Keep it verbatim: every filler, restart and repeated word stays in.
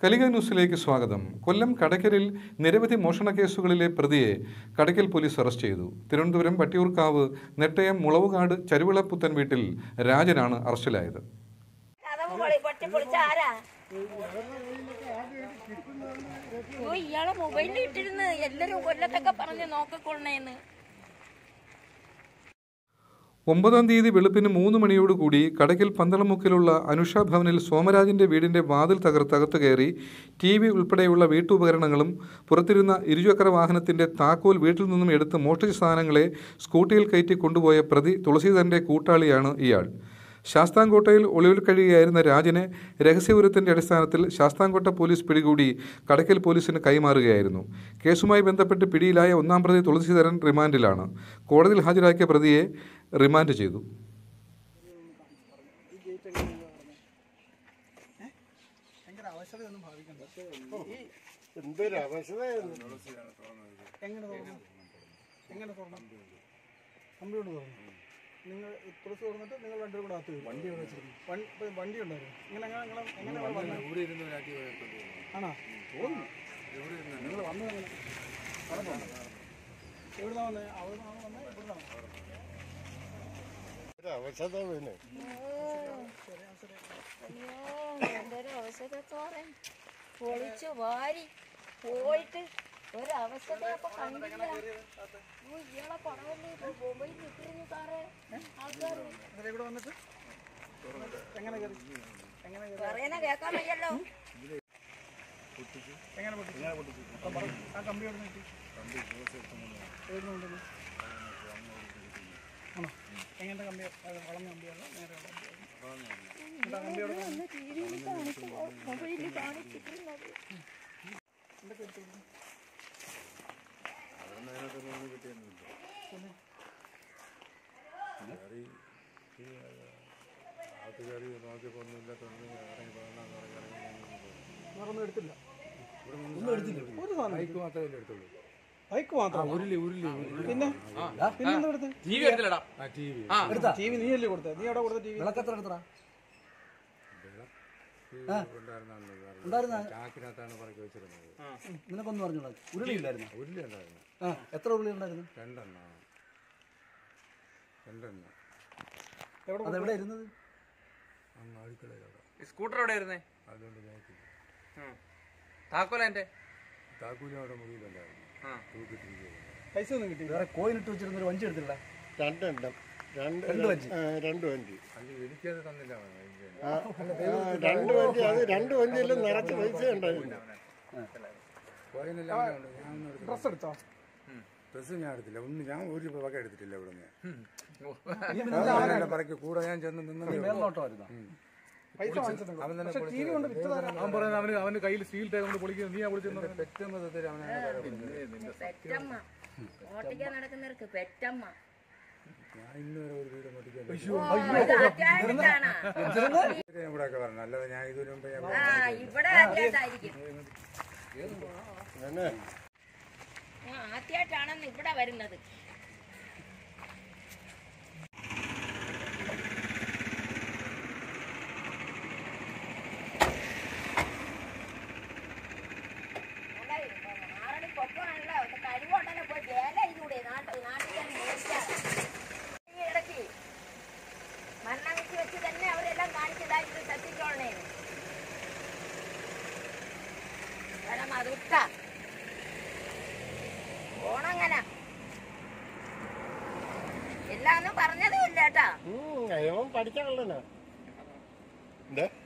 കലിക ന്യൂസിലേക്ക് സ്വാഗതം. കൊല്ലം കടയ്ക്കലിൽ നിരവധി മോഷണ കേസുകളിലെ പ്രതിയെ കടയ്ക്കൽ പോലീസ് അറസ്റ്റ് ചെയ്തു. തിരുവനന്തപുരം വട്ടിയൂർക്കാവ് നെട്ടയം മുളവുകാട് ചരുവിളപ്പുത്തൻ വീട്ടിൽ രാജനാണ് അറസ്റ്റിലായത്. ഇയാളെ മൊബൈലിൽ ഇട്ടിരുന്ന് എല്ലാരും കൊല്ലത്തൊക്കെ പറഞ്ഞ് നോക്കിക്കൊള്ളണേന്ന്. ഒമ്പതാം തീയതി വെളുപ്പിന് മൂന്ന് മണിയോടുകൂടി കടയ്ക്കൽ പന്തളമുക്കിലുള്ള അനുഷ ഭവനിൽ സോമരാജിൻ്റെ വീടിൻ്റെ വാതിൽ തകർത്തകത്ത് കയറി ടി വി ഉൾപ്പെടെയുള്ള വീട്ടുപകരണങ്ങളും പുറത്തിരുന്ന ഇരുചക്ര വാഹനത്തിൻ്റെ താക്കോൽ വീട്ടിൽ നിന്നും എടുത്ത് മോഷ്ടിച്ച സാധനങ്ങളെ സ്കൂട്ടിയിൽ കയറ്റി കൊണ്ടുപോയ പ്രതി തുളസീധരൻ്റെ കൂട്ടാളിയാണ് ഇയാൾ. ശാസ്താംകോട്ടയിൽ ഒളിവിൽ കഴിയുകയായിരുന്ന രാജനെ രഹസ്യവിവരത്തിൻ്റെ അടിസ്ഥാനത്തിൽ ശാസ്താംകോട്ട പോലീസ് പിടികൂടി കടയ്ക്കൽ പോലീസിന് കൈമാറുകയായിരുന്നു. കേസുമായി ബന്ധപ്പെട്ട് പിടിയിലായ ഒന്നാം പ്രതി തുളസീധരൻ റിമാൻഡിലാണ്. കോടതിയിൽ ഹാജരാക്കിയ പ്രതിയെ റിമാൻഡ് ചെയ്തു. നിങ്ങൾ തുറസ് തുറന്നിട്ട് നിങ്ങൾ രണ്ടു കൂടെ അകത്ത് വണ്ടി വണ്ടി ഉണ്ടായിരുന്നു. ഇങ്ങനെ എങ്ങനെ എങ്ങനെ ആണോ നിങ്ങൾ വന്നത്? എവിടുന്നാ വന്നേ? അവിടുന്നാണ് വന്നേ? ഇവിടുന്നാണ് പൊളിച്ചു വാരി പോയിട്ട് ഒരവസ്ഥ അപ്പൊ കണ്ടില്ല. ഇയാളെ പടവല്ലേ മൊബൈൽ കിട്ടിയിരുന്നു സാറേ. ആൾക്കാർ ഇവിടെ വന്നിട്ട് എങ്ങനെ കയറി എങ്ങനെ പറയുന്ന കേൾക്കാൻ വയ്യല്ലോ. എങ്ങനെ പൊട്ടിച്ചു? ആ കമ്പി എവിടെ നിന്ന് കിട്ടി? എവിടുന്നുണ്ടെന്ന് ആണോ? എങ്ങനത്തെ കമ്പി? വളഞ്ഞ കമ്പിയാണോ നേരെ കമ്പിയോടെ മൊബൈലിൽ കാണിച്ചിട്ടുള്ളത്? എന്തൊക്കെ എടുത്തു? വേറൊന്നും എടുത്തില്ല. ഒരു സാധനം ബൈക്ക് മാത്രം. പിന്നെ പിന്നെന്താ എടുത്ത്? ടി വി നീ അല്ലേ കൊടുത്തത്? നീ എവിടെ കൊടുത്ത ടി വി? നിനക്കൊന്നും പറഞ്ഞോളാം. ഉരുളി ഉണ്ടായിരുന്നു. ഉരുളി ഉണ്ടായിരുന്നു. ആ, എത്ര ഉരുളി ഉണ്ടായിരുന്നു? രണ്ടെണ്ണം. രണ്ടെണ്ണം. അതെവിടെ ഇരുന്നത്? സ്കൂട്ടർ എവിടെ ഇരുന്നേ? അതുകൊണ്ട് നോക്കി. താക്കോല എന്റെ താക്കൂലും അവിടെ മുറിയിലുണ്ടായിരുന്നു. പൈസ ഒന്നും കിട്ടി? വേറെ കോയിൻ ഇട്ട് വെച്ചിരുന്നൊരു വഞ്ചി എടുത്തില്ല? രണ്ടെണ്ണം. രണ്ട് വഞ്ചി. രണ്ട് വഞ്ചി. എനിക്കത് തന്നില്ല. രണ്ട് വഞ്ചി. അത് രണ്ട് വഞ്ചിയിലും നിറച്ച് പൈസ ഉണ്ടായിരുന്നു. ഡ്രസ് എടുത്തോ? ഡ്രസ്സ് ഞാൻ എടുത്തില്ല. ഒന്ന് ഞാൻ ഒരു വക എടുത്തിട്ടില്ല. ഇവിടുന്ന് പറയ്ക്ക് കൂടെ ഞാൻ ചെന്ന് നിന്ന് മേൽനോട്ടമായിരുന്നു. അവന് അവന് കയ്യിൽ സ്റ്റീൽ ടൈം കൊണ്ട് പൊളിക്കുന്നത്. നീ പൊളിച്ചത് പെറ്റമ്മ തരും. നടക്കുന്നവർക്ക് പെറ്റമ്മ. ഞാൻ ഇന്നുവരെ ഒരു വീട് ഇവിടെയൊക്കെ പറഞ്ഞു. അല്ലാതെ ഞാൻ ഇതിനു മുമ്പ് ആദ്യമായിട്ടാണെന്ന് ഇവിടെ വരുന്നത്. ആറടി പൊക്കമാണല്ലോ. കഴിവുണ്ടല്ലോ. പോയി വേല ഇതൂടെ നാട്ടിൽ ഇടയ്ക്ക് മണ്ണ വെച്ച് വെച്ച് തന്നെ അവരെല്ലാം കാണിച്ചതായിട്ട് ശ്രദ്ധിച്ചോളണേ. കാരണം അത് വിട്ട ഓണങ്ങനെ എല്ലാന്നും പറഞ്ഞതും ഇല്ല കേട്ടാ. പഠിക്കാനുള്ളതാ.